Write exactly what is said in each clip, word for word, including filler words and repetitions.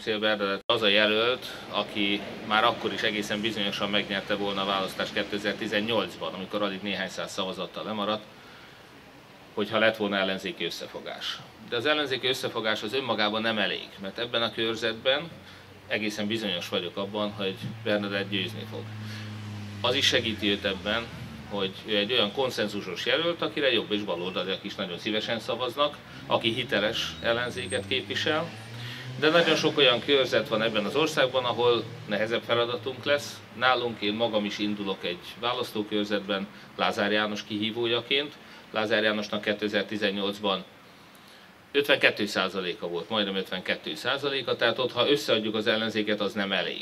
Széll Bernadett az a jelölt, aki már akkor is egészen bizonyosan megnyerte volna a választást kétezer-tizennyolcban, amikor alig néhány száz szavazattal lemaradt, hogyha lett volna ellenzéki összefogás. De az ellenzéki összefogás az önmagában nem elég, mert ebben a körzetben egészen bizonyos vagyok abban, hogy Bernadett győzni fog. Az is segíti őt ebben, hogy ő egy olyan konszenzusos jelölt, akire jobb és baloldaliak is nagyon szívesen szavaznak, aki hiteles ellenzéket képvisel, de nagyon sok olyan körzet van ebben az országban, ahol nehezebb feladatunk lesz. Nálunk én magam is indulok egy választókörzetben Lázár János kihívójaként. Lázár Jánosnak kétezer-tizennyolcban ötvenkettő százaléka volt, majdnem ötvenkettő százaléka, tehát ott, ha összeadjuk az ellenzéket, az nem elég.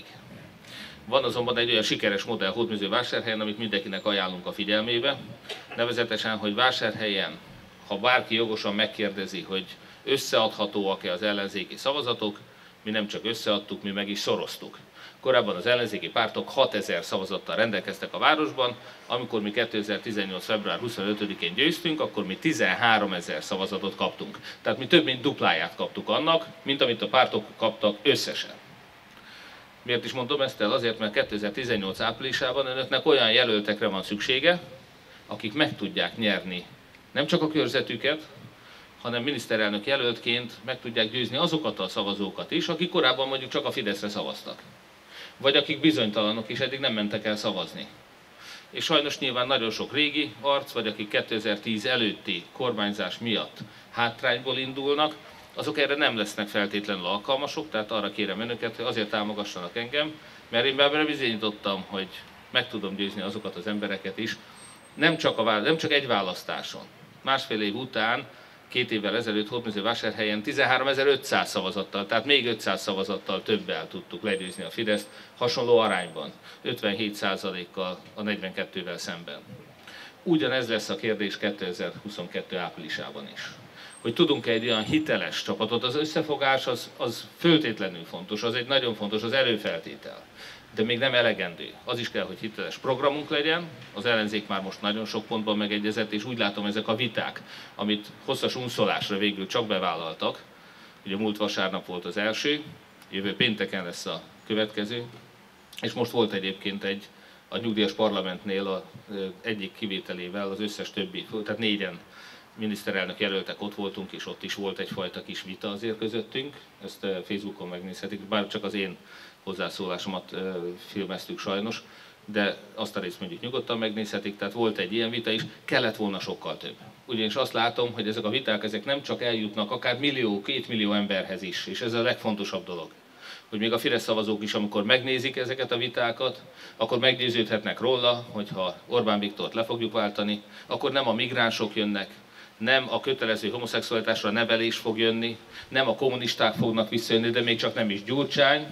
Van azonban egy olyan sikeres modell Hódmezővásárhelyen, amit mindenkinek ajánlunk a figyelmébe, nevezetesen, hogy Vásárhelyen, ha bárki jogosan megkérdezi, hogy összeadhatóak-e az ellenzéki szavazatok, mi nem csak összeadtuk, mi meg is szoroztuk. Korábban az ellenzéki pártok hatezer szavazattal rendelkeztek a városban, amikor mi kétezer-tizennyolc február huszonötödikén győztünk, akkor mi tizenháromezer szavazatot kaptunk. Tehát mi több mint dupláját kaptuk annak, mint amit a pártok kaptak összesen. Miért is mondom ezt el? Azért, mert kétezer-tizennyolc áprilisában önöknek olyan jelöltekre van szüksége, akik meg tudják nyerni nem csak a körzetüket, hanem miniszterelnök jelöltként meg tudják győzni azokat a szavazókat is, akik korábban mondjuk csak a Fideszre szavaztak. Vagy akik bizonytalanok és eddig nem mentek el szavazni. És sajnos nyilván nagyon sok régi arc, vagy akik kétezer-tíz előtti kormányzás miatt hátrányból indulnak, azok erre nem lesznek feltétlenül alkalmasok, tehát arra kérem önöket, hogy azért támogassanak engem, mert én már bizonyítottam, hogy meg tudom győzni azokat az embereket is, nem csak, a, nem csak egy választáson. Másfél év után, két évvel ezelőtt Hódmezővásárhelyen tizenháromezer-ötszáz szavazattal, tehát még ötszáz szavazattal többel tudtuk legyőzni a Fideszt, hasonló arányban, ötvenhét százalékkal a negyvenkettővel szemben. Ugyanez lesz a kérdés kétezer-huszonkettő áprilisában is. Hogy tudunk-e egy olyan hiteles csapatot, az összefogás az, az föltétlenül fontos, az egy nagyon fontos, az előfeltétel. De még nem elegendő. Az is kell, hogy hiteles programunk legyen. Az ellenzék már most nagyon sok pontban megegyezett, és úgy látom, ezek a viták, amit hosszas unszolásra végül csak bevállaltak, ugye múlt vasárnap volt az első, jövő pénteken lesz a következő, és most volt egyébként egy a nyugdíjas parlamentnél a, egyik kivételével az összes többi, tehát négyen miniszterelnök jelöltek ott voltunk, és ott is volt egyfajta kis vita azért közöttünk, ezt Facebookon megnézhetik, bár csak az én hozzászólásomat filmeztük sajnos, de azt a részt mondjuk nyugodtan megnézhetik, tehát volt egy ilyen vita is, kellett volna sokkal több. Ugyanis azt látom, hogy ezek a viták ezek nem csak eljutnak akár millió, két millió emberhez is, és ez a legfontosabb dolog. Hogy még a Fidesz szavazók is, amikor megnézik ezeket a vitákat, akkor meggyőződhetnek róla, hogy ha Orbán Viktort le fogjuk váltani, akkor nem a migránsok jönnek, nem a kötelező homoszexualitásra nevelés fog jönni, nem a kommunisták fognak visszajönni, de még csak nem is Gyurcsány,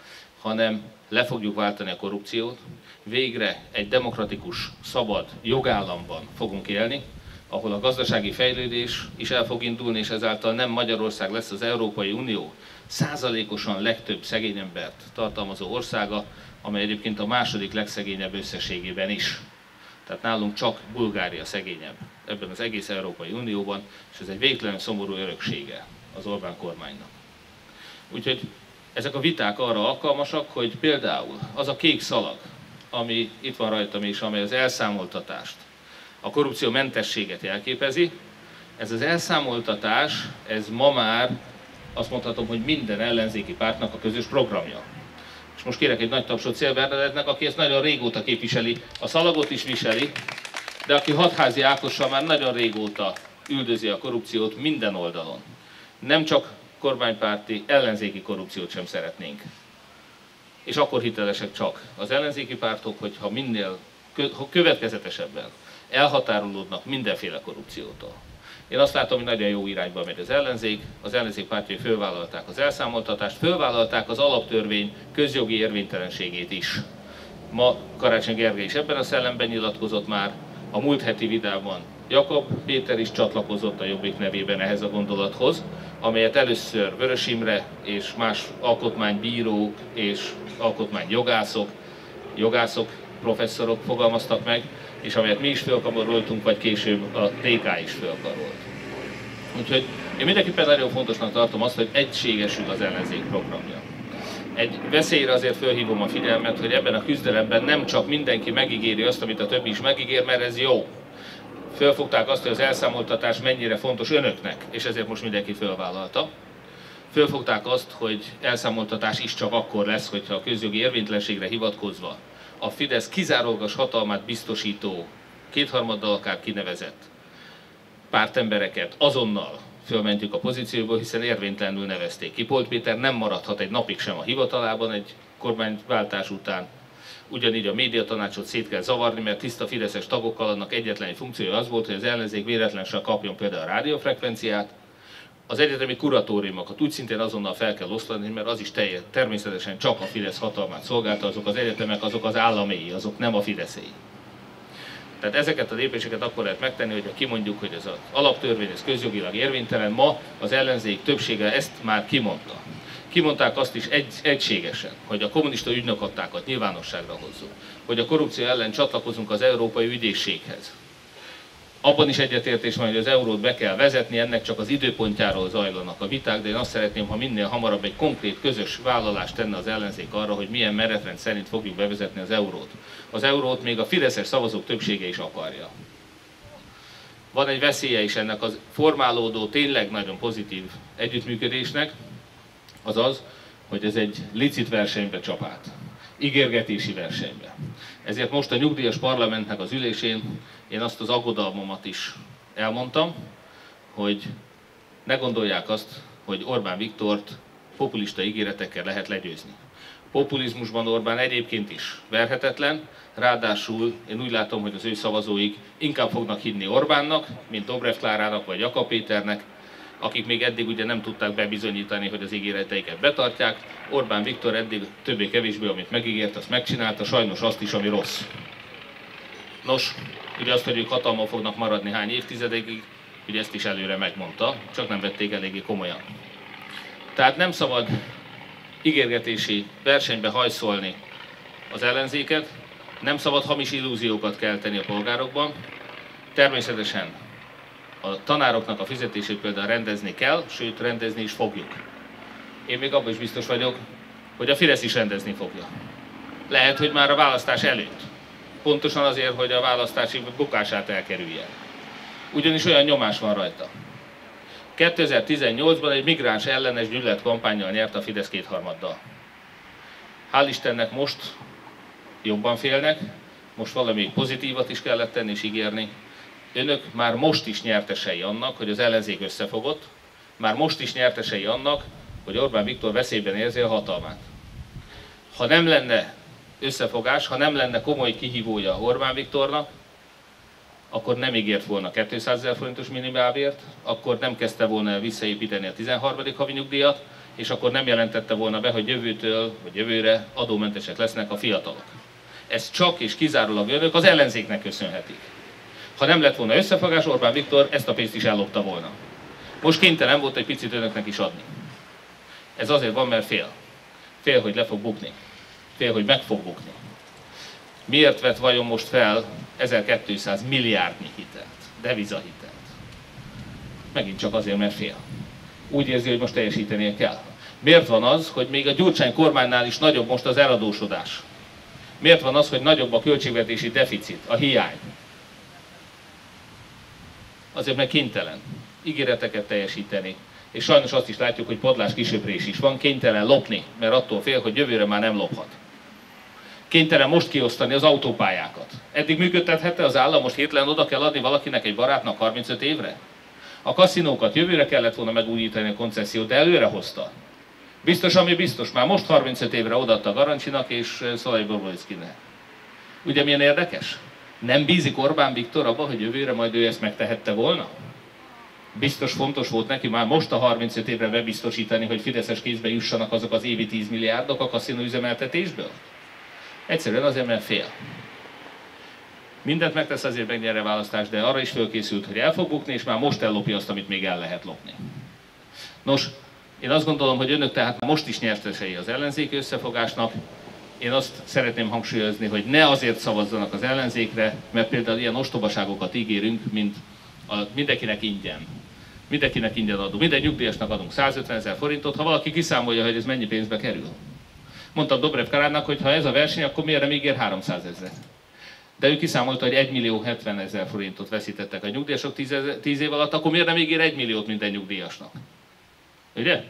hanem le fogjuk váltani a korrupciót. Végre egy demokratikus, szabad jogállamban fogunk élni, ahol a gazdasági fejlődés is el fog indulni, és ezáltal nem Magyarország lesz az Európai Unió százalékosan legtöbb szegény embert tartalmazó országa, amely egyébként a második legszegényebb összességében is. Tehát nálunk csak Bulgária szegényebb ebben az egész Európai Unióban, és ez egy végtelenül szomorú öröksége az Orbán kormánynak. Úgyhogy ezek a viták arra alkalmasak, hogy például az a kék szalag, ami itt van rajtam és amely az elszámoltatást, a korrupció mentességet jelképezi, ez az elszámoltatás, ez ma már azt mondhatom, hogy minden ellenzéki pártnak a közös programja. És most kérek egy nagy tapsot Széll Bernadettnek, aki ezt nagyon régóta képviseli, a szalagot is viseli, de aki Hatházi Ákossal már nagyon régóta üldözi a korrupciót minden oldalon. Nem csak kormánypárti, ellenzéki korrupciót sem szeretnénk. És akkor hitelesek csak az ellenzéki pártok, hogyha minél következetesebben elhatárolódnak mindenféle korrupciótól. Én azt látom, hogy nagyon jó irányba megy az ellenzék, az ellenzék pártjai fölvállalták az elszámoltatást, fölvállalták az alaptörvény közjogi érvénytelenségét is. Ma Karácsony Gergely is ebben a szellemben nyilatkozott már, a múlt heti videóban Jakab Péter is csatlakozott a Jobbik nevében ehhez a gondolathoz, amelyet először Vörös Imre és más alkotmánybírók és alkotmányjogászok, jogászok, professzorok fogalmaztak meg, és amelyet mi is fölkamaroltunk, vagy később a té ká is fölkarolt. Úgyhogy én mindenképpen nagyon fontosnak tartom azt, hogy egységesül az ellenzék programja. Egy veszélyre azért fölhívom a figyelmet, hogy ebben a küzdelemben nem csak mindenki megígéri azt, amit a többi is megígér, mert ez jó. Fölfogták azt, hogy az elszámoltatás mennyire fontos önöknek, és ezért most mindenki fölvállalta. Fölfogták azt, hogy elszámoltatás is csak akkor lesz, hogyha a közjogi érvénytelenségre hivatkozva a Fidesz kizárólagos hatalmát biztosító, kétharmaddal akár kinevezett pártembereket azonnal fölmentjük a pozícióból, hiszen érvénytelenül nevezték ki. Polt Péter nem maradhat egy napig sem a hivatalában egy kormányváltás után. Ugyanígy a médiatanácsot szét kell zavarni, mert tiszta fideszes tagokkal annak egyetlen funkciója az volt, hogy az ellenzék véletlenül kapjon például a rádiófrekvenciát. Az egyetemi kuratóriumokat úgy szintén azonnal fel kell osztani, mert az is teljes, természetesen csak a Fidesz hatalmát szolgálta, azok az egyetemek, azok az államéi, azok nem a fideszéi. Tehát ezeket a lépéseket akkor lehet megtenni, hogyha kimondjuk, hogy ez az alaptörvény, ez közjogilag érvénytelen. Ma az ellenzék többsége ezt már kimondta. Kimondták azt is egy, egységesen, hogy a kommunista ügynökaktákat nyilvánosságra hozzuk, hogy a korrupció ellen csatlakozunk az Európai Ügyészséghez. Abban is egyetértés van, hogy az eurót be kell vezetni, ennek csak az időpontjáról zajlanak a viták, de én azt szeretném, ha minél hamarabb egy konkrét közös vállalást tenne az ellenzék arra, hogy milyen menetrend szerint fogjuk bevezetni az eurót. Az eurót még a fideszes szavazók többsége is akarja. Van egy veszélye is ennek az formálódó, tényleg nagyon pozitív együttműködésnek, az az, hogy ez egy licit versenybe csap át, ígérgetési versenybe. Ezért most a nyugdíjas parlamentnek az ülésén én azt az aggodalmamat is elmondtam, hogy ne gondolják azt, hogy Orbán Viktort populista ígéretekkel lehet legyőzni. Populizmusban Orbán egyébként is verhetetlen, ráadásul én úgy látom, hogy az ő szavazóik inkább fognak hinni Orbánnak, mint Dobrev Klárának vagy Jakab Péternek, akik még eddig ugye nem tudták bebizonyítani, hogy az ígéreteiket betartják. Orbán Viktor eddig többé-kevésbé, amit megígért, azt megcsinálta, sajnos azt is, ami rossz. Nos, ugye azt, hogy ők hatalmon fognak maradni hány évtizedekig, ugye ezt is előre megmondta, csak nem vették eléggé komolyan. Tehát nem szabad ígérgetési versenybe hajszolni az ellenzéket, nem szabad hamis illúziókat kelteni a polgárokban. Természetesen a tanároknak a fizetését például rendezni kell, sőt rendezni is fogjuk. Én még abban is biztos vagyok, hogy a Fidesz is rendezni fogja. Lehet, hogy már a választás előtt. Pontosan azért, hogy a választási bukását elkerülje. Ugyanis olyan nyomás van rajta. kétezer-tizennyolcban egy migráns ellenes gyűlöletkampánnyal nyert a Fidesz kétharmaddal. Hál' Istennek most jobban félnek, most valami pozitívat is kellett tenni és ígérni. Önök már most is nyertesei annak, hogy az ellenzék összefogott, már most is nyertesei annak, hogy Orbán Viktor veszélyben érzi a hatalmát. Ha nem lenne összefogás, ha nem lenne komoly kihívója Orbán Viktornak, akkor nem ígért volna kétszázezer forintos minimálbért, akkor nem kezdte volna el visszaépíteni a tizenharmadik havi nyugdíjat, és akkor nem jelentette volna be, hogy jövőtől vagy jövőre adómentesek lesznek a fiatalok. Ez csak és kizárólag önök az ellenzéknek köszönhetik. Ha nem lett volna összefogás, Orbán Viktor ezt a pénzt is ellopta volna. Most kénytelen volt egy picit önöknek is adni. Ez azért van, mert fél. Fél, hogy le fog bukni. Fél, hogy meg fog bukni. Miért vett vajon most fel ezerkétszáz milliárdnyi hitelt, devizahitelt? Megint csak azért, mert fél. Úgy érzi, hogy most teljesítenie kell. Miért van az, hogy még a Gyurcsány kormánynál is nagyobb most az eladósodás? Miért van az, hogy nagyobb a költségvetési deficit, a hiány? Azért, mert kénytelen ígéreteket teljesíteni. És sajnos azt is látjuk, hogy padlás kisöprés is van, kénytelen lopni, mert attól fél, hogy jövőre már nem lophat. Kénytelen most kiosztani az autópályákat. Eddig működtethette az állam, most hirtelen oda kell adni valakinek, egy barátnak harmincöt évre? A kaszinókat jövőre kellett volna megújítani a koncesziót, de előre hozta. Biztos, ami biztos, már most harmincöt évre odaadta Garancsinak és Szalai Borbóckinek. Ugye milyen érdekes? Nem bízik Orbán Viktor abban, hogy jövőre majd ő ezt megtehette volna? Biztos fontos volt neki már most a harmincöt évre bebiztosítani, hogy fideszes kézbe jussanak azok az évi tíz milliárdok a kaszinó üzemeltetésből? Egyszerűen azért, mert fél. Mindent megtesz azért, megnyerje a választást, de arra is fölkészült, hogy el fog bukni, és már most ellopja azt, amit még el lehet lopni. Nos, én azt gondolom, hogy önök tehát most is nyertesei az ellenzéki összefogásnak. Én azt szeretném hangsúlyozni, hogy ne azért szavazzanak az ellenzékre, mert például ilyen ostobaságokat ígérünk, mint a mindenkinek ingyen. Mindenkinek ingyen adunk. Minden nyugdíjasnak adunk százötven ezer forintot, ha valaki kiszámolja, hogy ez mennyi pénzbe kerül. Mondtam Dobrev Klárának, hogy ha ez a verseny, akkor miért nem ígér háromszázezer? De ő kiszámolta, hogy egymillió hetvenezer forintot veszítettek a nyugdíjasok tíz év alatt, akkor miért nem ígér egy milliót minden nyugdíjasnak? Ugye?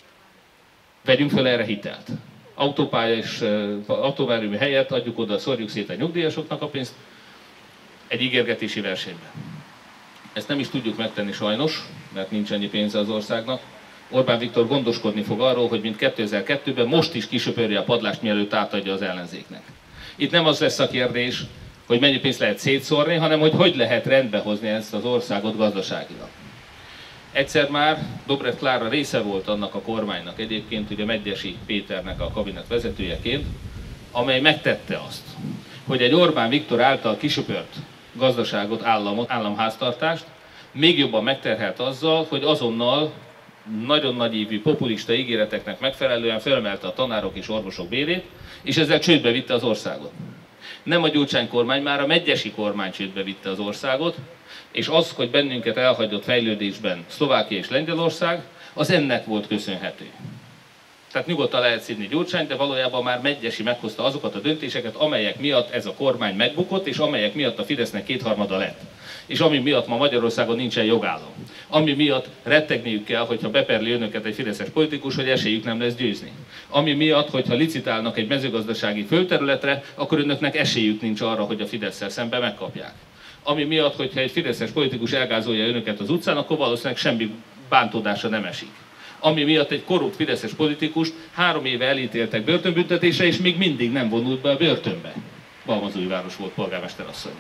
Vegyünk fel erre hitelt. Autópálya és autóvármű helyett adjuk oda, szórjuk szét a nyugdíjasoknak a pénzt egy ígérgetési versenyben. Ezt nem is tudjuk megtenni sajnos, mert nincs annyi pénze az országnak. Orbán Viktor gondoskodni fog arról, hogy mint kétezer-kettőben most is kisöpörje a padlást, mielőtt átadja az ellenzéknek. Itt nem az lesz a kérdés, hogy mennyi pénzt lehet szétszórni, hanem hogy hogy lehet rendbe hozni ezt az országot gazdaságilag. Egyszer már Dobrev Klára része volt annak a kormánynak egyébként, ugye Medgyessy Péternek a kabinet vezetőjeként, amely megtette azt, hogy egy Orbán Viktor által kisöpört gazdaságot, államot, államháztartást még jobban megterhelt azzal, hogy azonnal nagyon nagyívű populista ígéreteknek megfelelően felemelte a tanárok és orvosok bérét, és ezzel csődbe vitte az országot. Nem a Gyurcsány kormány, már a Medgyessy kormány csődbe vitte az országot, és az, hogy bennünket elhagyott fejlődésben Szlovákia és Lengyelország, az ennek volt köszönhető. Tehát nyugodtan lehet szidni Gyurcsányt, de valójában már Medgyessy meghozta azokat a döntéseket, amelyek miatt ez a kormány megbukott, és amelyek miatt a Fidesznek kétharmada lett. És ami miatt ma Magyarországon nincsen jogállam. Ami miatt rettegniük kell, hogyha beperli önöket egy fideszes politikus, hogy esélyük nem lesz győzni. Ami miatt, hogyha licitálnak egy mezőgazdasági földterületre, akkor önöknek esélyük nincs arra, hogy a Fidesszel szemben megkapják. Ami miatt, hogyha egy fideszes politikus elgázolja önöket az utcán, akkor valószínűleg semmi bántódásra nem esik. Ami miatt egy korrupt fideszes politikust három éve elítéltek börtönbüntetésre, és még mindig nem vonult be a börtönbe. Balmazújváros volt polgármester asszonya.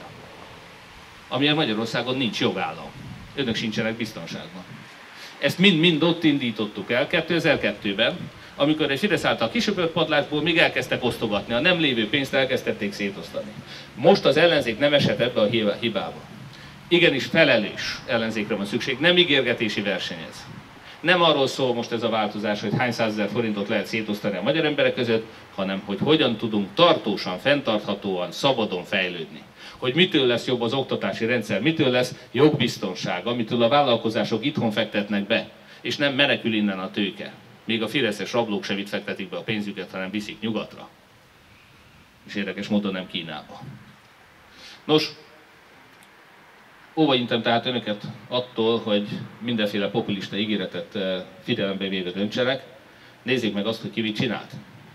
Amilyen Magyarországon nincs jogállam. Önök sincsenek biztonságban. Ezt mind-mind ott indítottuk el kétezer-kettőben, amikor egy Fidesz által kisöpört padlásból még elkezdtek osztogatni, a nem lévő pénzt elkezdték szétosztani. Most az ellenzék nem esett ebbe a hibába. Igenis felelős ellenzékre van szükség, nem ígérgetési versenyez. Nem arról szól most ez a változás, hogy hány százezer forintot lehet szétosztani a magyar emberek között, hanem hogy hogyan tudunk tartósan, fenntarthatóan, szabadon fejlődni. Hogy mitől lesz jobb az oktatási rendszer, mitől lesz jogbiztonság, amitől a vállalkozások itthon fektetnek be, és nem menekül innen a tőke. Még a fideszes rablók sem itt fektetik be a pénzüket, hanem viszik nyugatra. És érdekes módon nem Kínába. Nos, óvaintem tehát önöket attól, hogy mindenféle populista ígéretet figyelembe véve döntsenek. Nézzék meg azt, hogy ki mit csinált.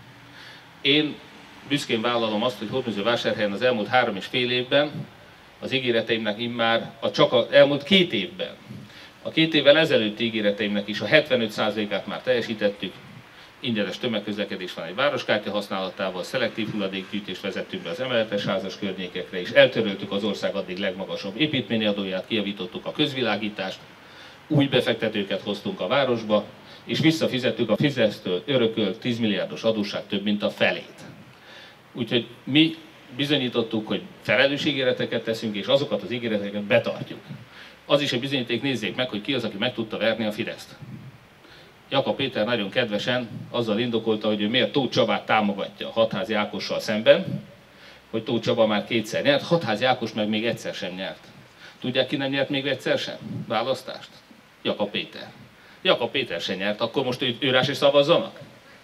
Én büszkén vállalom azt, hogy Hódmezővásárhelyen az elmúlt három és fél évben az ígéreteimnek immár a csak az elmúlt két évben, a két évvel ezelőtti ígéreteimnek is a hetvenöt százalékát már teljesítettük. Ingyenes tömegközlekedés van egy városkártya használatával, szelektív hulladékgyűjtést vezettünk be az emeletes házas környékekre, és eltöröltük az ország addig legmagasabb építményadóját, kijavítottuk a közvilágítást, új befektetőket hoztunk a városba, és visszafizettük a Fidesztől örökölt tíz milliárdos adósság több mint a felét. Úgyhogy mi bizonyítottuk, hogy felelős ígéreteket teszünk, és azokat az ígéreteket betartjuk. Az is egy bizonyíték, nézzék meg, hogy ki az, aki meg tudta verni a Fideszt. Jakab Péter nagyon kedvesen azzal indokolta, hogy ő miért Tóth Csabát támogatja Hatházi Ákossal szemben, hogy Tóth Csaba már kétszer nyert, Hatházi Ákos meg még egyszer sem nyert. Tudják, ki nem nyert még egyszer sem választást? Jakab Péter. Jakab Péter sem nyert, akkor most ő, ő rá se szavazzanak?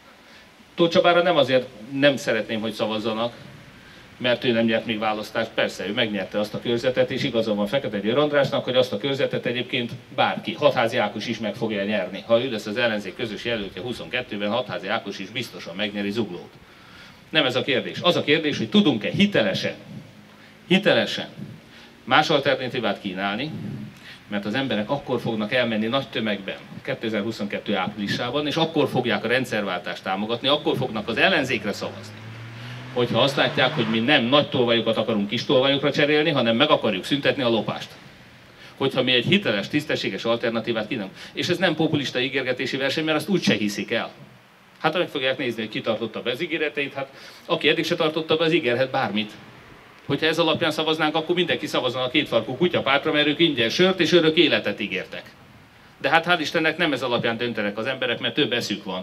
Tóth Csabára nem azért nem szeretném, hogy szavazzanak, mert ő nem nyert még választást. Persze, ő megnyerte azt a körzetet, és igazán van Fekete Győr Andrásnak, hogy azt a körzetet egyébként bárki, Hatházi Ákos is meg fogja nyerni. Ha ő lesz az ellenzék közös jelöltje huszonkettőben, Hatházi Ákos is biztosan megnyeri Zuglót. Nem ez a kérdés. Az a kérdés, hogy tudunk-e hitelesen, hitelesen más alternatívát kínálni, mert az emberek akkor fognak elmenni nagy tömegben kétezer-huszonkettő áprilisában, és akkor fogják a rendszerváltást támogatni, akkor fognak az ellenzékre szavazni. Hogyha azt látják, hogy mi nem nagy tolvajokat akarunk kis tolvajokra cserélni, hanem meg akarjuk szüntetni a lopást. Hogyha mi egy hiteles, tisztességes alternatívát kínálunk. És ez nem populista ígérgetési verseny, mert azt úgyse hiszik el. Hát meg fogják nézni, hogy ki tartotta be az ígéreteit, hát aki eddig se tartotta be, az ígérhet bármit. Hogyha ez alapján szavaznánk, akkor mindenki szavazna a kétfarkú kutyapártra, mert ők ingyen sört és örök életet ígértek. De hát hál' Istennek nem ez alapján döntenek az emberek, mert több eszük van.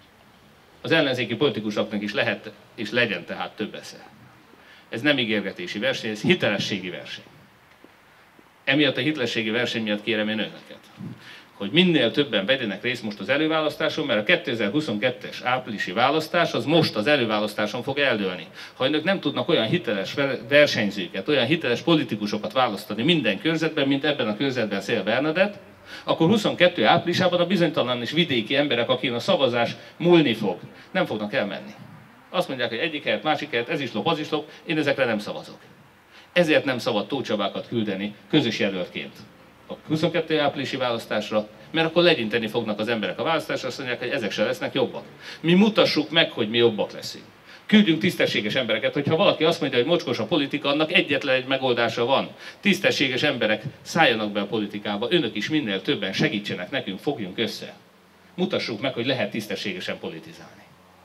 Az ellenzéki politikusoknak is lehet, és legyen tehát több esze. Ez nem ígérgetési verseny, ez hitelességi verseny. Emiatt a hitelességi verseny miatt kérem én önöket, hogy minél többen vegyenek részt most az előválasztáson, mert a kétezer-huszonkettes áprilisi választás az most az előválasztáson fog eldőlni. Ha önök nem tudnak olyan hiteles versenyzőket, olyan hiteles politikusokat választani minden körzetben, mint ebben a körzetben Széll Bernadett, akkor huszonkettő áprilisában a bizonytalan és vidéki emberek, akin a szavazás múlni fog, nem fognak elmenni. Azt mondják, hogy egyik helyett, másik helyett, ez is lop, az is lop, én ezekre nem szavazok. Ezért nem szabad Tóth Csabákat küldeni közös jelöltként a huszonkettő áprilisi választásra, mert akkor legyinteni fognak az emberek a választásra, azt mondják, hogy ezek se lesznek jobbak. Mi mutassuk meg, hogy mi jobbak leszünk. Küldjünk tisztességes embereket, hogyha valaki azt mondja, hogy mocskos a politika, annak egyetlen egy megoldása van. Tisztességes emberek szálljanak be a politikába, önök is minél többen segítsenek nekünk, fogjunk össze. Mutassuk meg, hogy lehet tisztességesen politizálni.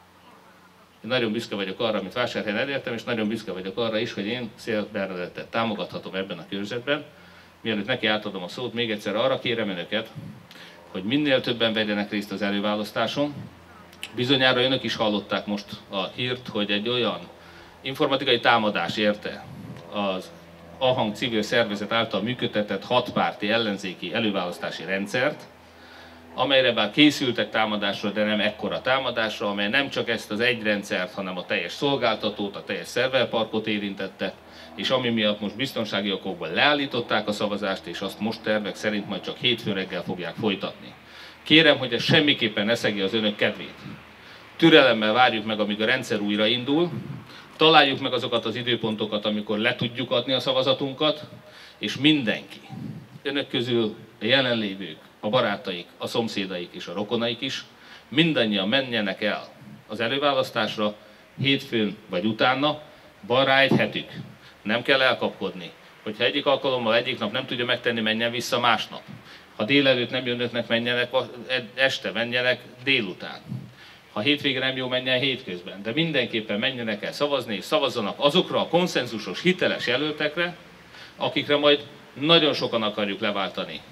Én nagyon büszke vagyok arra, amit Vásárhelyen elértem, és nagyon büszke vagyok arra is, hogy én Széll Bernadettet támogathatom ebben a körzetben. Mielőtt neki átadom a szót, még egyszer arra kérem önöket, hogy minél többen vegyenek részt az előválasztáson. Bizonyára önök is hallották most a hírt, hogy egy olyan informatikai támadás érte az Ahang civil szervezet által működtetett hatpárti ellenzéki előválasztási rendszert, amelyre bár készültek támadásra, de nem ekkora támadásra, amely nem csak ezt az egy rendszert, hanem a teljes szolgáltatót, a teljes szerverparkot érintette, és ami miatt most biztonsági okokból leállították a szavazást, és azt most tervek szerint majd csak hétfőn reggel fogják folytatni. Kérem, hogy ez semmiképpen ne szegje az önök kedvét. Türelemmel várjuk meg, amíg a rendszer újra indul, találjuk meg azokat az időpontokat, amikor le tudjuk adni a szavazatunkat, és mindenki, önök közül a jelenlévők, a barátaik, a szomszédaik és a rokonaik is, mindannyian menjenek el az előválasztásra, hétfőn vagy utána, van rá egy hetük. Nem kell elkapkodni. Hogyha egyik alkalommal egyik nap nem tudja megtenni, menjen vissza másnap. Ha délelőtt nem jönnek, menjenek este, menjenek délután. Ha hétvége nem jó, menjen hétközben. De mindenképpen menjenek el szavazni, és szavazzanak azokra a konszenzusos, hiteles jelöltekre, akikre majd nagyon sokan akarjuk leváltani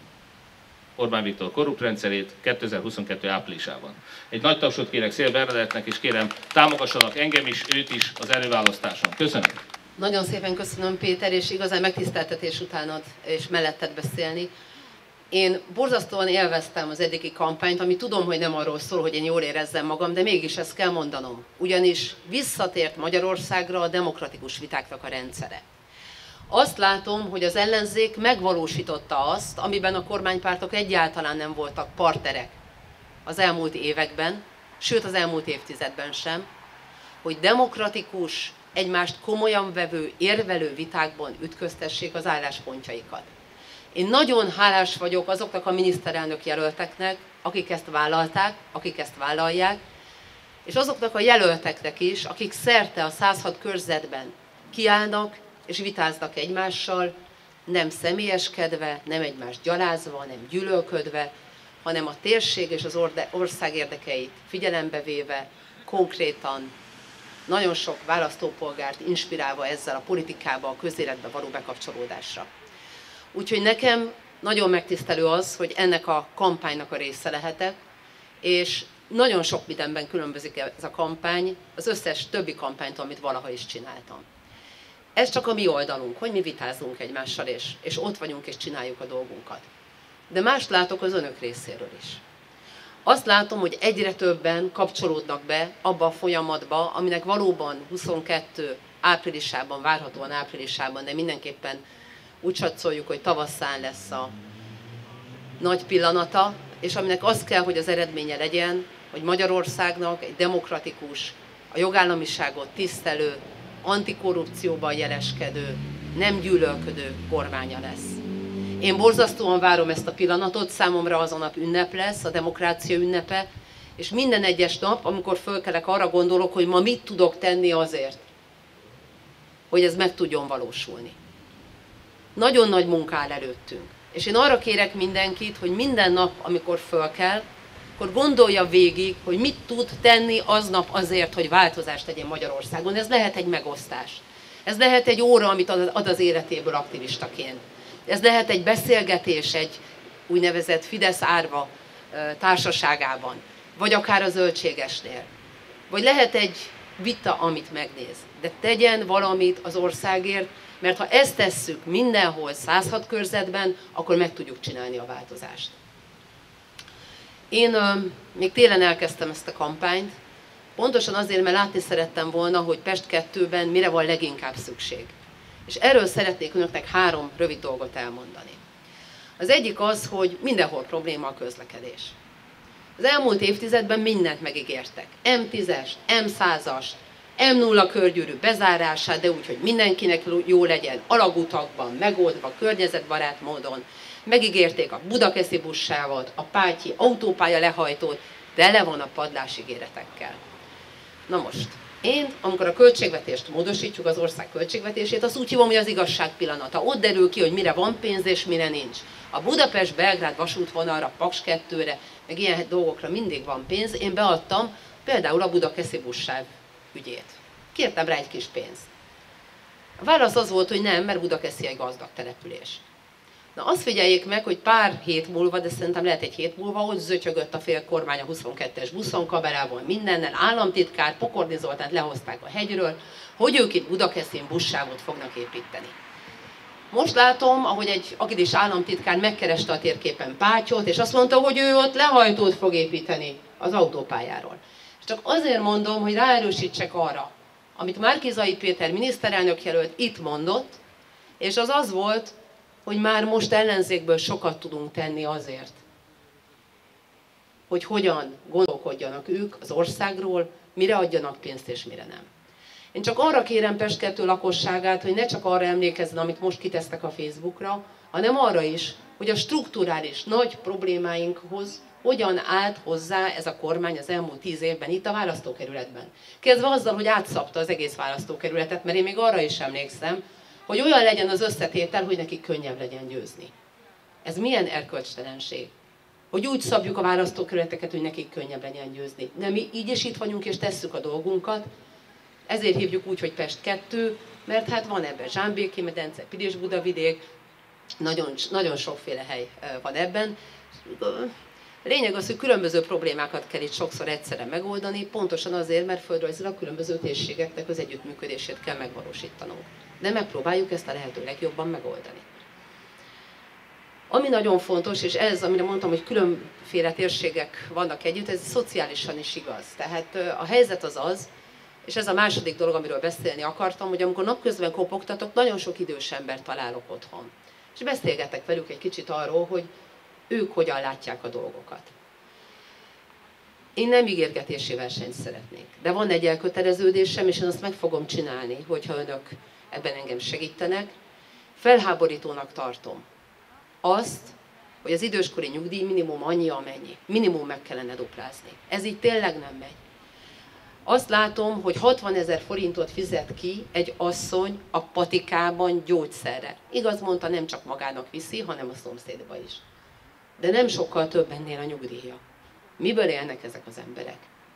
Orbán Viktor korrupt rendszerét kétezer-huszonkettő áprilisában. Egy nagy tapsot kérek Széll Bernadettnek, és kérem, támogassanak engem is, őt is az előválasztáson. Köszönöm. Nagyon szépen köszönöm, Péter, és igazán megtiszteltetés utánad és melletted beszélni. Én borzasztóan élveztem az eddigi kampányt, ami tudom, hogy nem arról szól, hogy én jól érezzem magam, de mégis ezt kell mondanom. Ugyanis visszatért Magyarországra a demokratikus vitáknak a rendszere. Azt látom, hogy az ellenzék megvalósította azt, amiben a kormánypártok egyáltalán nem voltak partnerek az elmúlt években, sőt az elmúlt évtizedben sem, hogy demokratikus, egymást komolyan vevő, érvelő vitákban ütköztessék az álláspontjaikat. Én nagyon hálás vagyok azoknak a miniszterelnök jelölteknek, akik ezt vállalták, akik ezt vállalják, és azoknak a jelölteknek is, akik szerte a száz hat körzetben kiállnak és vitáznak egymással, nem személyeskedve, nem egymást gyalázva, nem gyűlölködve, hanem a térség és az ország érdekeit figyelembe véve, konkrétan nagyon sok választópolgárt inspirálva ezzel a politikába, a közéletbe való bekapcsolódásra. Úgyhogy nekem nagyon megtisztelő az, hogy ennek a kampánynak a része lehetek, és nagyon sok mindenben különbözik ez a kampány az összes többi kampánytól, amit valaha is csináltam. Ez csak a mi oldalunk, hogy mi vitázunk egymással, és, és ott vagyunk, és csináljuk a dolgunkat. De mást látok az önök részéről is. Azt látom, hogy egyre többen kapcsolódnak be abba a folyamatba, aminek valóban huszonkettő áprilisában, várhatóan áprilisában, de mindenképpen úgy satszoljuk, hogy tavasszán lesz a nagy pillanata, és aminek az kell, hogy az eredménye legyen, hogy Magyarországnak egy demokratikus, a jogállamiságot tisztelő, antikorrupcióban jeleskedő, nem gyűlölködő kormánya lesz. Én borzasztóan várom ezt a pillanatot, számomra az a nap ünnep lesz, a demokrácia ünnepe, és minden egyes nap, amikor fölkelek, arra gondolok, hogy ma mit tudok tenni azért, hogy ez meg tudjon valósulni. Nagyon nagy munka áll előttünk. És én arra kérek mindenkit, hogy minden nap, amikor fölkel, akkor gondolja végig, hogy mit tud tenni aznap azért, hogy változást tegyen Magyarországon. Ez lehet egy megosztás. Ez lehet egy óra, amit ad az életéből aktivistaként. Ez lehet egy beszélgetés egy úgynevezett Fidesz árva társaságában, vagy akár a Zöldségesnél. Vagy lehet egy vita, amit megnéz. De tegyen valamit az országért, mert ha ezt tesszük mindenhol száz hat körzetben, akkor meg tudjuk csinálni a változást. Én uh, még télen elkezdtem ezt a kampányt, pontosan azért, mert látni szerettem volna, hogy Pest kettőben mire van leginkább szükség. És erről szeretnék önöknek három rövid dolgot elmondani. Az egyik az, hogy mindenhol probléma a közlekedés. Az elmúlt évtizedben mindent megígértek. em tízes, em százas, em nulla körgyűrű bezárását, de úgy, hogy mindenkinek jó legyen, alagutakban, megoldva, környezetbarát módon. Megígérték a budakeszi buszsávot, a pátyi autópálya lehajtót, tele van a padlás ígéretekkel. Na most, én, amikor a költségvetést módosítjuk, az ország költségvetését, azt úgy hívom, hogy az igazság pillanata. Ott derül ki, hogy mire van pénz és mire nincs. A Budapest-Belgrád vasútvonalra, Paks kettőre, meg ilyen dolgokra mindig van pénz. Én beadtam például a budakeszi buszsáv ügyét. Kértem rá egy kis pénzt. A válasz az volt, hogy nem, mert Budakeszi egy gazdag település. Na azt figyeljék meg, hogy pár hét múlva, de szerintem lehet egy hét múlva, ott zötyögött a fél kormány a huszonkettes buszon, kamerával, mindennel, államtitkár, Pokorni Zoltánt lehozták a hegyről, hogy ők itt Budakeszin buszsávot fognak építeni. Most látom, ahogy egy agilis államtitkár megkereste a térképen Pátyot, és azt mondta, hogy ő ott lehajtót fog építeni az autópályáról. És csak azért mondom, hogy ráerősítsek arra, amit Márki-Zay Péter miniszterelnök jelölt itt mondott, és az az volt, hogy már most ellenzékből sokat tudunk tenni azért, hogy hogyan gondolkodjanak ők az országról, mire adjanak pénzt és mire nem. Én csak arra kérem Pest kettő lakosságát, hogy ne csak arra emlékezzen, amit most kitesztek a Facebookra, hanem arra is, hogy a strukturális nagy problémáinkhoz hogyan állt hozzá ez a kormány az elmúlt tíz évben itt a választókerületben. Kezdve azzal, hogy átszapta az egész választókerületet, mert én még arra is emlékszem, hogy olyan legyen az összetétel, hogy nekik könnyebb legyen győzni. Ez milyen erkölcstelenség? Hogy úgy szabjuk a választókerületeket, hogy nekik könnyebb legyen győzni. De mi így is itt vagyunk és tesszük a dolgunkat, ezért hívjuk úgy, hogy Pest kettő, mert hát van ebben Zsámbéki medence, Pilis-Budavidék, nagyon, nagyon sokféle hely van ebben. Lényeg az, hogy különböző problémákat kell itt sokszor egyszerre megoldani, pontosan azért, mert földrajzilag különböző térségeknek az együttműködését kell megvalósítanunk. De megpróbáljuk ezt a lehető legjobban megoldani. Ami nagyon fontos, és ez, amire mondtam, hogy különféle térségek vannak együtt, ez szociálisan is igaz. Tehát a helyzet az az, és ez a második dolog, amiről beszélni akartam, hogy amikor napközben kopogtatok, nagyon sok idős embert találok otthon. És beszélgetek velük egy kicsit arról, hogy ők hogyan látják a dolgokat. Én nem ígérgetési versenyt szeretnék, de van egy elköteleződésem, és én azt meg fogom csinálni, hogyha önök ebben engem segítenek. Felháborítónak tartom azt, hogy az időskori nyugdíj minimum annyi, amennyi. Minimum meg kellene duplázni. Ez így tényleg nem megy. Azt látom, hogy hatvanezer forintot fizet ki egy asszony a patikában gyógyszerre. Igaz mondta, nem csak magának viszi, hanem a szomszédba is. De nem sokkal több ennél a nyugdíja. Miből élnek ezek az emberek?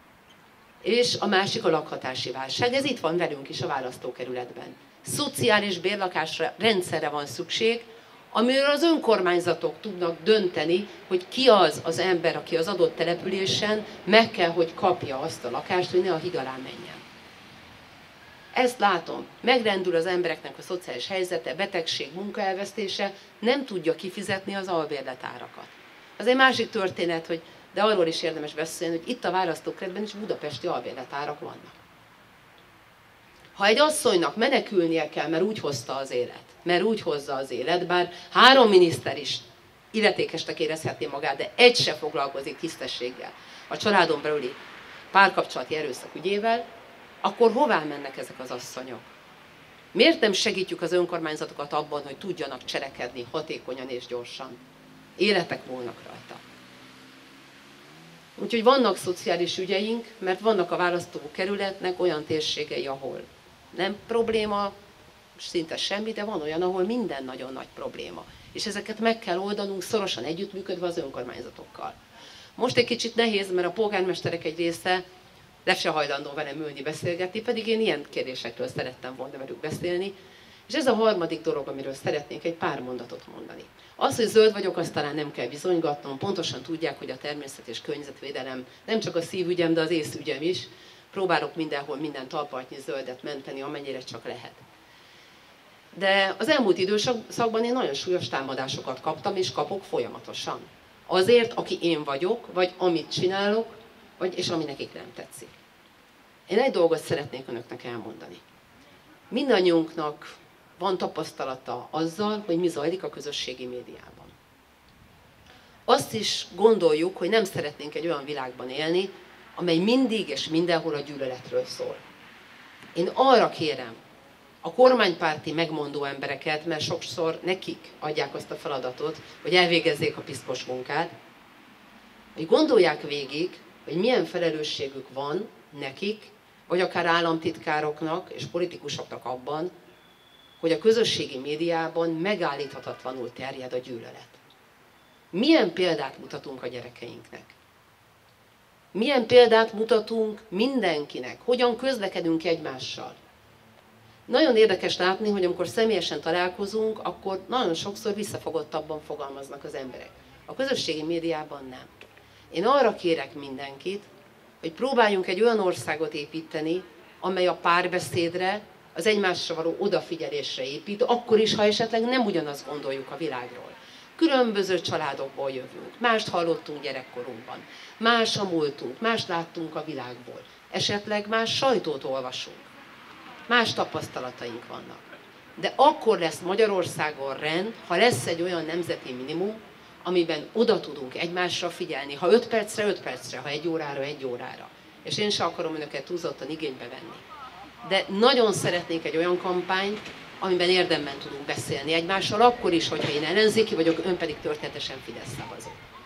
És a másik a lakhatási válság. Ez itt van velünk is a választókerületben. Szociális bérlakásra, rendszerre van szükség, amiről az önkormányzatok tudnak dönteni, hogy ki az az ember, aki az adott településen meg kell, hogy kapja azt a lakást, hogy ne a híd alá menjen. Ezt látom. Megrendül az embereknek a szociális helyzete, betegség, munkaelvesztése, nem tudja kifizetni az albérletárakat. Az egy másik történet, hogy de arról is érdemes beszélni, hogy itt a választókerületben is budapesti albérletárak vannak. Ha egy asszonynak menekülnie kell, mert úgy hozta az élet, mert úgy hozza az élet, bár három miniszter is illetékesnek érezhetné magát, de egy se foglalkozik tisztességgel a családon belüli párkapcsolati erőszak ügyével, akkor hová mennek ezek az asszonyok? Miért nem segítjük az önkormányzatokat abban, hogy tudjanak cselekedni hatékonyan és gyorsan? Életek volnak rajta. Úgyhogy vannak szociális ügyeink, mert vannak a választókerületnek olyan térségei, ahol nem probléma, szinte semmi, de van olyan, ahol minden nagyon nagy probléma. És ezeket meg kell oldanunk szorosan együttműködve az önkormányzatokkal. Most egy kicsit nehéz, mert a polgármesterek egy része le se hajlandó velem ülni, beszélgetni, pedig én ilyen kérdésekről szerettem volna velük beszélni. És ez a harmadik dolog, amiről szeretnék egy pár mondatot mondani. Az, hogy zöld vagyok, azt talán nem kell bizonygatnom, pontosan tudják, hogy a természet és környezetvédelem nem csak a szívügyem, de az észügyem is. Próbálok mindenhol minden talpaltnyi zöldet menteni, amennyire csak lehet. De az elmúlt időszakban én nagyon súlyos támadásokat kaptam, és kapok folyamatosan. Azért, aki én vagyok, vagy amit csinálok, vagy, és ami nekik nem tetszik. Én egy dolgot szeretnék önöknek elmondani. Mindannyiunknak van tapasztalata azzal, hogy mi zajlik a közösségi médiában. Azt is gondoljuk, hogy nem szeretnénk egy olyan világban élni, amely mindig és mindenhol a gyűlöletről szól. Én arra kérem a kormánypárti megmondó embereket, mert sokszor nekik adják azt a feladatot, hogy elvégezzék a piszkos munkát, hogy gondolják végig, hogy milyen felelősségük van nekik, vagy akár államtitkároknak és politikusoknak abban, hogy a közösségi médiában megállíthatatlanul terjed a gyűlölet. Milyen példát mutatunk a gyerekeinknek? Milyen példát mutatunk mindenkinek? Hogyan közlekedünk egymással? Nagyon érdekes látni, hogy amikor személyesen találkozunk, akkor nagyon sokszor visszafogottabban fogalmaznak az emberek. A közösségi médiában nem. Én arra kérek mindenkit, hogy próbáljunk egy olyan országot építeni, amely a párbeszédre, az egymásra való odafigyelésre épít, akkor is, ha esetleg nem ugyanazt gondoljuk a világról. Különböző családokból jövünk, mást hallottunk gyerekkorunkban, más a múltunk, mást láttunk a világból, esetleg más sajtót olvasunk, más tapasztalataink vannak. De akkor lesz Magyarországon rend, ha lesz egy olyan nemzeti minimum, amiben oda tudunk egymásra figyelni, ha öt percre, öt percre, ha egy órára, egy órára. És én sem akarom önöket túlzottan igénybe venni. De nagyon szeretnék egy olyan kampányt, amiben érdemben tudunk beszélni egymással, akkor is, hogyha én ellenzéki vagyok, ön pedig történetesen Fidesz szavazó.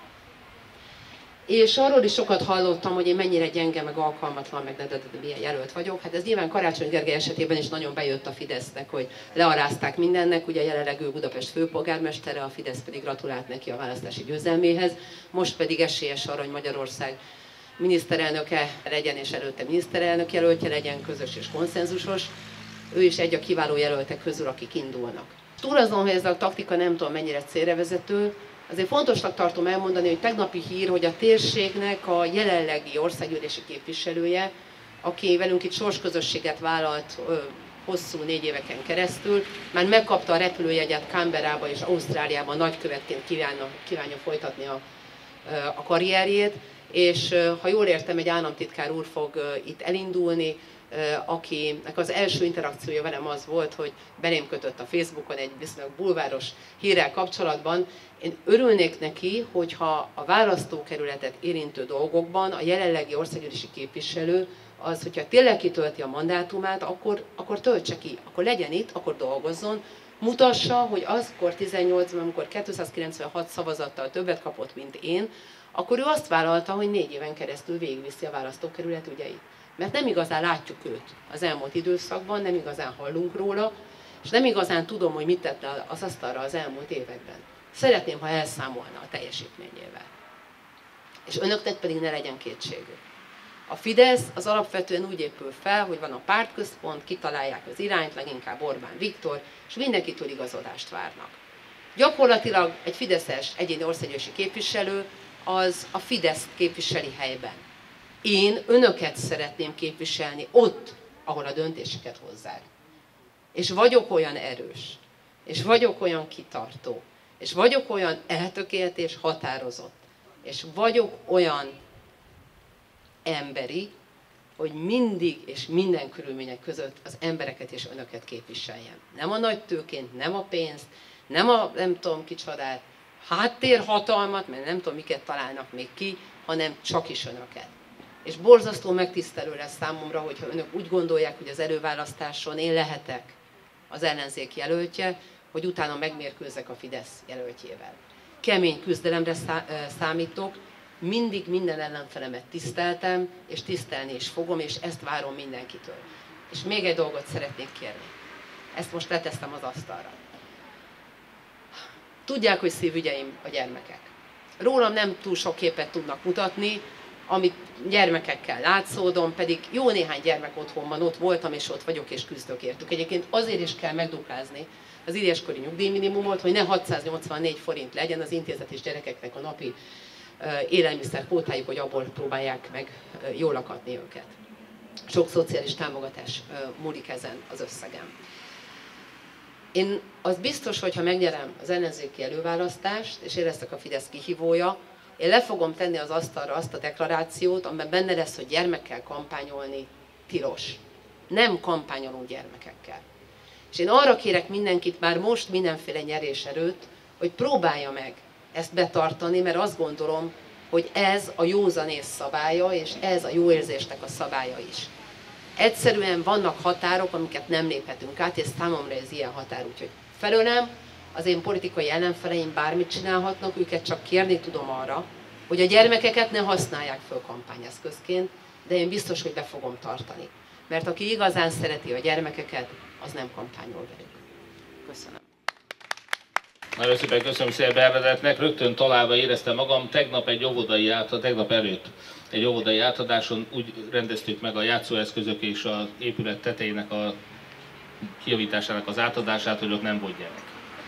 És arról is sokat hallottam, hogy én mennyire gyenge, meg alkalmatlan, meg de, de, de, de milyen jelölt vagyok. Hát ez nyilván Karácsony Gergely esetében is nagyon bejött a Fidesznek, hogy learázták mindennek. Ugye jelenleg ő Budapest főpolgármestere, a Fidesz pedig gratulált neki a választási győzelméhez. Most pedig esélyes arra, hogy Magyarország miniszterelnöke legyen, és előtte miniszterelnök jelöltje legyen, közös és konszenzusos. Ő is egy a kiváló jelöltek közül, akik indulnak. Túl azon, hogy ez a taktika nem tudom mennyire célra vezető, azért fontosnak tartom elmondani, hogy tegnapi hír, hogy a térségnek a jelenlegi országgyűlési képviselője, aki velünk itt sorsközösséget vállalt ö, hosszú négy éveken keresztül, már megkapta a repülőjegyet Canberrába és Ausztráliában nagykövetként kívánja, kívánja folytatni a, a karrierjét, és ha jól értem, egy államtitkár úr fog itt elindulni, akinek az első interakciója velem az volt, hogy belém kötött a Facebookon egy viszonylag bulváros hírrel kapcsolatban. Én örülnék neki, hogyha a választókerületet érintő dolgokban a jelenlegi országgyűlési képviselő az, hogyha tényleg kitölti a mandátumát, akkor, akkor töltse ki, akkor legyen itt, akkor dolgozzon, mutassa, hogy azkor tizennyolcban, amikor kétszázkilencvenhat szavazattal többet kapott, mint én, akkor ő azt vállalta, hogy négy éven keresztül végigviszi a választókerület ügyeit. Mert nem igazán látjuk őt az elmúlt időszakban, nem igazán hallunk róla, és nem igazán tudom, hogy mit tett le az asztalra az elmúlt években. Szeretném, ha elszámolna a teljesítményével. És önöknek pedig ne legyen kétségük. A Fidesz az alapvetően úgy épül fel, hogy van a pártközpont, kitalálják az irányt, leginkább Orbán Viktor, és mindenkitől igazodást várnak. Gyakorlatilag egy fideszes egyéni országgyűlési képviselő az a Fideszt képviseli helyben. Én önöket szeretném képviselni ott, ahol a döntéseket hozzák. És vagyok olyan erős, és vagyok olyan kitartó, és vagyok olyan eltökélt és határozott, és vagyok olyan emberi, hogy mindig és minden körülmények között az embereket és önöket képviseljem. Nem a nagy tőként, nem a pénzt, nem a nem tudom kicsodát, háttérhatalmat, mert nem tudom miket találnak még ki, hanem csak is önöket. És borzasztó megtisztelő lesz számomra, hogyha önök úgy gondolják, hogy az előválasztáson én lehetek az ellenzék jelöltje, hogy utána megmérkőzzek a Fidesz jelöltjével. Kemény küzdelemre számítok, mindig minden ellenfelemet tiszteltem, és tisztelni is fogom, és ezt várom mindenkitől. És még egy dolgot szeretnék kérni. Ezt most leteszem az asztalra. Tudják, hogy szívügyeim a gyermekek. Rólam nem túl sok képet tudnak mutatni, amit gyermekekkel látszódom, pedig jó néhány gyermek otthonban ott voltam, és ott vagyok, és küzdök értük. Egyébként azért is kell megduplázni az idéskori nyugdíjminimumot, hogy ne hatszáznyolcvannégy forint legyen az intézetes gyerekeknek a napi élelmiszer kvótájuk, hogy abból próbálják meg jól lakatni őket. Sok szociális támogatás múlik ezen az összegen. Én az biztos, hogy ha megnyerem az ellenzéki előválasztást, és én leszek a Fidesz kihívója, én le fogom tenni az asztalra azt a deklarációt, amiben benne lesz, hogy gyermekkel kampányolni tilos. Nem kampányolunk gyermekekkel. És én arra kérek mindenkit, már most mindenféle nyeréserőt, hogy próbálja meg ezt betartani, mert azt gondolom, hogy ez a józanész szabálya, és ez a jó érzésnek a szabálya is. Egyszerűen vannak határok, amiket nem léphetünk át, és számomra ez ilyen határ, úgyhogy felőlem az én politikai ellenfeleim bármit csinálhatnak, őket csak kérni tudom arra, hogy a gyermekeket ne használják föl kampányeszközként, de én biztos, hogy be fogom tartani. Mert aki igazán szereti a gyermekeket, az nem kampányol velük. Köszönöm. Nagyon szépen köszönöm szépen Bernadetnek, rögtön találva éreztem magam, tegnap egy óvodai átadás, tegnap előtt egy óvodai átadáson úgy rendeztük meg a játszóeszközök és az épület tetejének a kijavításának az átadását, hogy ott nem volt gyerek.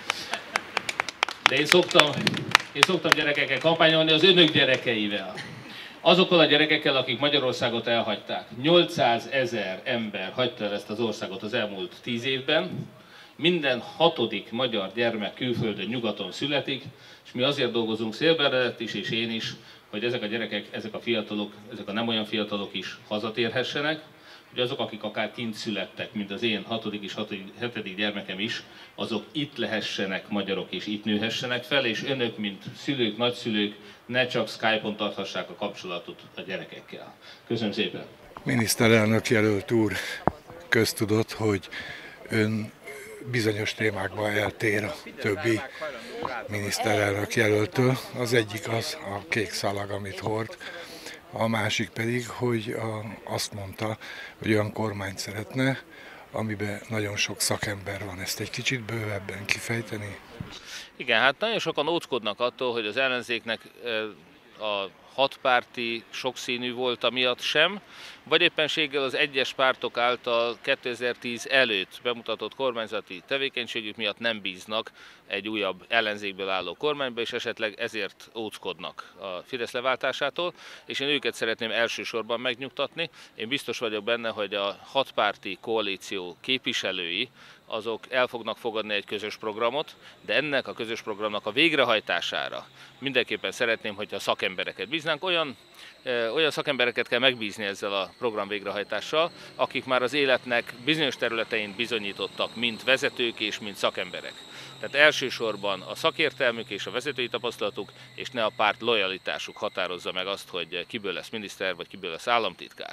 De én szoktam, én szoktam gyerekekkel kampányolni az önök gyerekeivel. Azokkal a gyerekekkel, akik Magyarországot elhagyták. nyolcszázezer ember hagyta el ezt az országot az elmúlt tíz évben. Minden hatodik magyar gyermek külföldön, nyugaton születik, és mi azért dolgozunk, Szél Bernadett is és én is, hogy ezek a gyerekek, ezek a fiatalok, ezek a nem olyan fiatalok is hazatérhessenek, hogy azok, akik akár kint születtek, mint az én hatodik és hetedik gyermekem is, azok itt lehessenek magyarok és itt nőhessenek fel, és önök, mint szülők, nagyszülők, ne csak Skype-on tarthassák a kapcsolatot a gyerekekkel. Köszönöm szépen! Miniszterelnök jelölt úr, köztudott, hogy ön bizonyos témákban eltér a többi miniszterelnök jelöltől. Az egyik az a kék szalag, amit hord, a másik pedig, hogy a, azt mondta, hogy olyan kormányt szeretne, amiben nagyon sok szakember van. Ezt egy kicsit bővebben kifejteni? Igen, hát nagyon sokan óckodnak attól, hogy az ellenzéknek a hatpárti, sokszínű volta miatt sem, vagy éppenséggel az egyes pártok által kétezer-tíz előtt bemutatott kormányzati tevékenységük miatt nem bíznak egy újabb ellenzékből álló kormányba, és esetleg ezért óckodnak a Fidesz leváltásától, és én őket szeretném elsősorban megnyugtatni. Én biztos vagyok benne, hogy a hatpárti koalíció képviselői azok el fognak fogadni egy közös programot, de ennek a közös programnak a végrehajtására mindenképpen szeretném, hogyha szakembereket bíznánk. Olyan, ö, olyan szakembereket kell megbízni ezzel a program végrehajtással, akik már az életnek bizonyos területein bizonyítottak, mint vezetők és mint szakemberek. Tehát elsősorban a szakértelmük és a vezetői tapasztalatuk, és ne a párt lojalitásuk határozza meg azt, hogy kiből lesz miniszter, vagy kiből lesz államtitkár.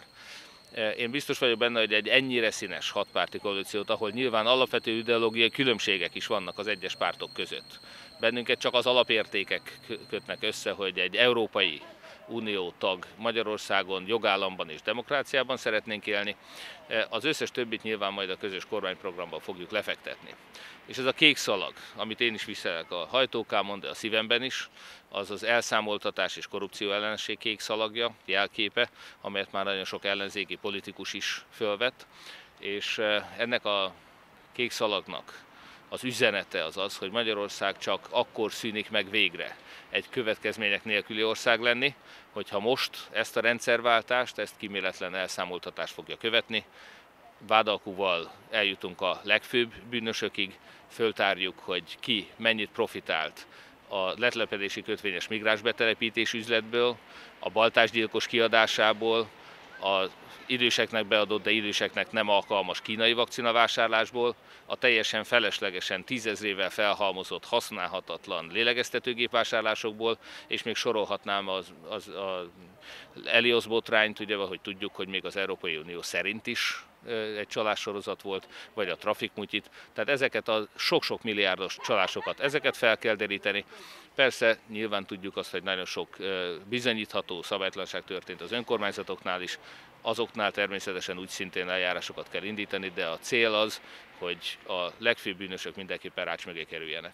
Én biztos vagyok benne, hogy egy ennyire színes hatpárti koalíciót, ahol nyilván alapvető ideológiai különbségek is vannak az egyes pártok között. Bennünket csak az alapértékek kötnek össze, hogy egy Európai Unió tag Magyarországon, jogállamban és demokráciában szeretnénk élni. Az összes többit nyilván majd a közös kormányprogramban fogjuk lefektetni. És ez a kék szalag, amit én is viselek a hajtókámon, de a szívemben is, az az elszámoltatás és korrupció ellenesség kék szalagja, jelképe, amelyet már nagyon sok ellenzéki politikus is fölvett. És ennek a kék szalagnak az üzenete az az, hogy Magyarország csak akkor szűnik meg végre egy következmények nélküli ország lenni, hogyha most ezt a rendszerváltást, ezt kíméletlen elszámoltatás fogja követni. Vádalkúval eljutunk a legfőbb bűnösökig, föltárjuk, hogy ki mennyit profitált a letelepedési kötvényes migránsbetelepítés üzletből, a baltásgyilkos kiadásából, az időseknek beadott, de időseknek nem alkalmas kínai vakcinavásárlásból, a teljesen feleslegesen tízezrével felhalmozott, használhatatlan lélegeztetőgép vásárlásokból, és még sorolhatnám az, az, az Elios botrányt, ugye, hogy tudjuk, hogy még az Európai Unió szerint is egy csalássorozat volt, vagy a trafikmutyit. Tehát ezeket a sok-sok milliárdos csalásokat, ezeket fel kell deríteni. Persze nyilván tudjuk azt, hogy nagyon sok bizonyítható szabálytalanság történt az önkormányzatoknál is, azoknál természetesen úgy szintén eljárásokat kell indítani, de a cél az, hogy a legfőbb bűnösök mindenképpen rács mögé kerüljenek.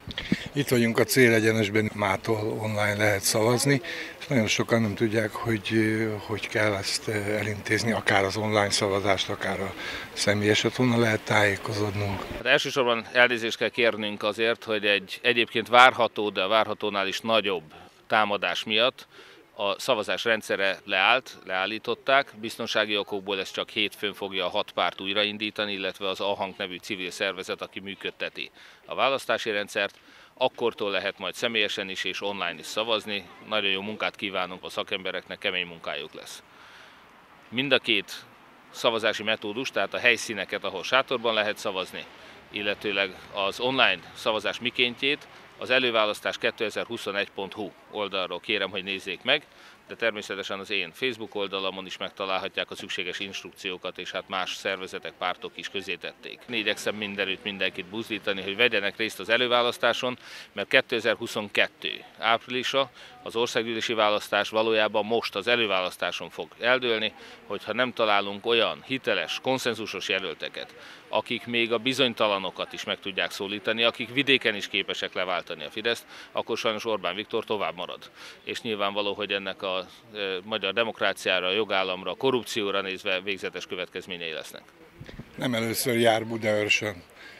Itt vagyunk a Célegyenesben, mától online lehet szavazni, és nagyon sokan nem tudják, hogy hogy kell ezt elintézni, akár az online szavazást, akár a személyeset, honnan lehet tájékozódnunk. Hát elsősorban elnézést kell kérnünk azért, hogy egy egyébként várható, de a várhatónál is nagyobb támadás miatt A szavazás rendszere leállt, leállították, biztonsági okokból ez csak hétfőn fogja a hat párt újraindítani, illetve az A-hang nevű civil szervezet, aki működteti a választási rendszert. Akkortól lehet majd személyesen is és online is szavazni. Nagyon jó munkát kívánunk a szakembereknek, kemény munkájuk lesz. Mind a két szavazási metódus, tehát a helyszíneket, ahol sátorban lehet szavazni, illetőleg az online szavazás mikéntjét az előválasztás kétezer-huszonegy pont hu oldalról kérem, hogy nézzék meg, de természetesen az én Facebook oldalamon is megtalálhatják a szükséges instrukciókat, és hát más szervezetek, pártok is közzétették. Igyekszem mindenütt mindenkit buzdítani, hogy vegyenek részt az előválasztáson, mert kétezer-huszonkettő áprilisa az országgyűlési választás valójában most az előválasztáson fog eldőlni, hogyha nem találunk olyan hiteles, konszenzusos jelölteket, akik még a bizonytalanokat is meg tudják szólítani, akik vidéken is képesek leváltani a Fideszt, akkor sajnos Orbán Viktor tovább marad. És nyilvánvaló, hogy ennek a a magyar demokráciára, a jogállamra, a korrupcióra nézve végzetes következményei lesznek. Nem először jár Budaörsön.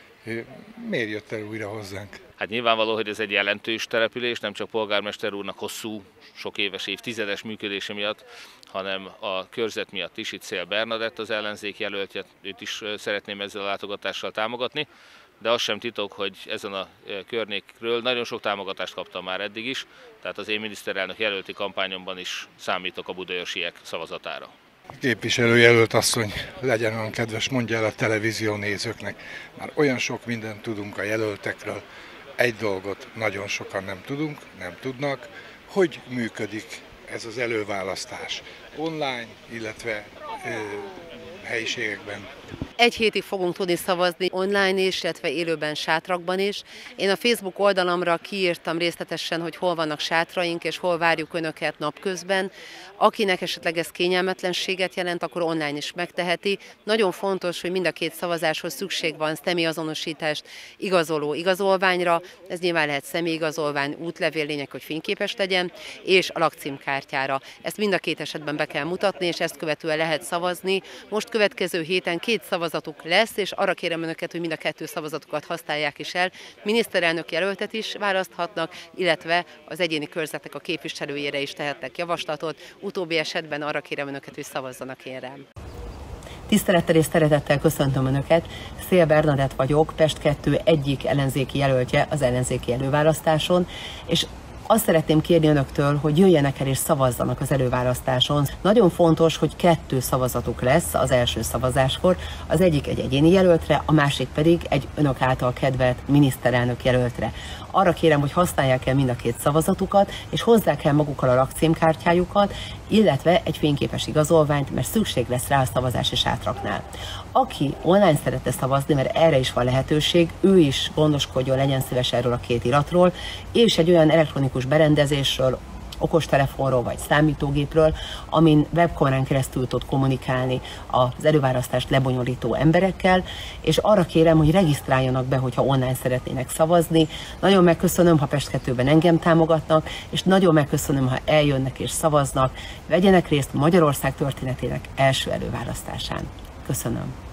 Miért jött el újra hozzánk? Hát nyilvánvaló, hogy ez egy jelentős település, nem csak polgármester úrnak hosszú, sok éves, évtizedes működése miatt, hanem a körzet miatt is. Itt Széll Bernadett az ellenzék jelöltje, őt is szeretném ezzel a látogatással támogatni. De az sem titok, hogy ezen a környékről nagyon sok támogatást kaptam már eddig is, tehát az én miniszterelnök jelölti kampányomban is számítok a budaörsiek szavazatára. Képviselőjelölt asszony, legyen olyan kedves, mondja el a televízió nézőknek. Már olyan sok mindent tudunk a jelöltekről, egy dolgot nagyon sokan nem tudunk, nem tudnak, hogy működik ez az előválasztás online, illetve ö, helyiségekben. Egy hétig fogunk tudni szavazni online is, illetve élőben sátrakban is. Én a Facebook oldalamra kiírtam részletesen, hogy hol vannak sátraink, és hol várjuk Önöket napközben. Akinek esetleg ez kényelmetlenséget jelent, akkor online is megteheti. Nagyon fontos, hogy mind a két szavazáshoz szükség van személyazonosítást igazoló igazolványra. Ez nyilván lehet személyigazolvány, útlevél, lényeg, hogy fényképes legyen, és a lakcímkártyára. Ezt mind a két esetben be kell mutatni, és ezt követően lehet szavazni. Most következő héten két szavazatuk lesz, és arra kérem Önöket, hogy mind a kettő szavazatukat használják is el. Miniszterelnök jelöltet is választhatnak, illetve az egyéni körzetek a képviselőjére is tehetnek javaslatot. Utóbbi esetben arra kérem Önöket, hogy szavazzanak én rám. Tisztelettel és szeretettel köszöntöm Önöket. Széll Bernadett vagyok, Pest kettő egyik ellenzéki jelöltje az ellenzéki előválasztáson, és azt szeretném kérni Önöktől, hogy jöjjenek el és szavazzanak az előválasztáson. Nagyon fontos, hogy kettő szavazatuk lesz az első szavazáskor, az egyik egy egyéni jelöltre, a másik pedig egy Önök által kedvelt miniszterelnök jelöltre. Arra kérem, hogy használják el mind a két szavazatukat, és hozzák el magukkal a lakcímkártyájukat, illetve egy fényképes igazolványt, mert szükség lesz rá a szavazási sátraknál. Aki online szeretne szavazni, mert erre is van lehetőség, ő is gondoskodjon, legyen szíves erről a két iratról, és egy olyan elektronikus berendezésről, okostelefonról vagy számítógépről, amin webkamerán keresztül tud kommunikálni az előválasztást lebonyolító emberekkel, és arra kérem, hogy regisztráljanak be, hogyha online szeretnének szavazni. Nagyon megköszönöm, ha Pest kettőben engem támogatnak, és nagyon megköszönöm, ha eljönnek és szavaznak, vegyenek részt Magyarország történetének első előválasztásán. Köszönöm.